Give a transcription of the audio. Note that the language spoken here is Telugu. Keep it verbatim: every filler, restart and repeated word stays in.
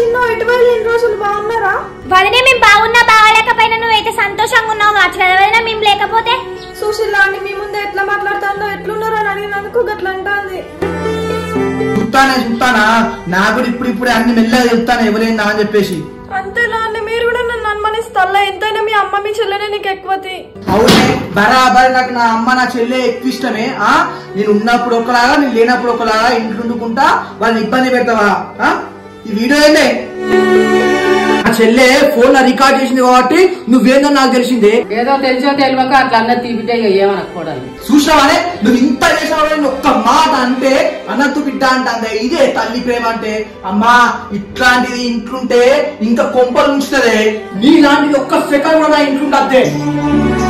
చిన్న ఎటువైపు ఎన్ని రోజులు బాగున్నారా? వదినే మేము బాగున్నా బాగాలేకపోయినా నువ్వైతే సంతోషంగా ఉన్నావు కావచ్చు కదా వదినా, మేము లేకపోతే. సుశీల అని మీ ముందే ఎట్లా మాట్లాడుతుందో ఎట్లున్నారో అని అడిగినందుకు గట్లా అంటుంది. చూస్తానే చూస్తానా నాకు కూడా ఇప్పుడు ఇప్పుడే అన్ని మెల్లగా చెప్తాను ఎవరైందా అని చెప్పేసి. అంతేలా అని మీరు కూడా నన్ను అనుమానిస్తారా? ఎంతైనా మీ అమ్మ మీ చెల్లెనే నీకు ఎక్కువది. అవునే బరాబర్, నాకు నా అమ్మ నా చెల్లె ఎక్కువ ఇష్టమే. ఆ నేను ఉన్నప్పుడు ఒకలాగా నేను లేనప్పుడు ఒకలాగా ఇంట్లో వండుకుంటా, వాళ్ళని ఇబ్బంది పెడతావా? ఈ వీడియో ఏంటే నా చెల్లె ఫోన్ లో రికార్డ్ చేసింది కాబట్టి నువ్వేందో నాకు తెలిసిందే. ఏదో తెలిసో తెలియక అట్లా అన్న తీపితే ఏమనకపోవడం. చూసినావానే నువ్వు ఇంత చేసావు, ఒక్క మాట అంటే అన్నట్టు బిడ్డ అంటే ఇదే తల్లి ప్రేమ అంటే. అమ్మా ఇట్లాంటిది ఇంట్లుంటే ఇంకా కొంపలు ఉంచుతుంది, నీలాంటిది ఒక్క సెకండ్ కూడా ఇంట్లుంటే.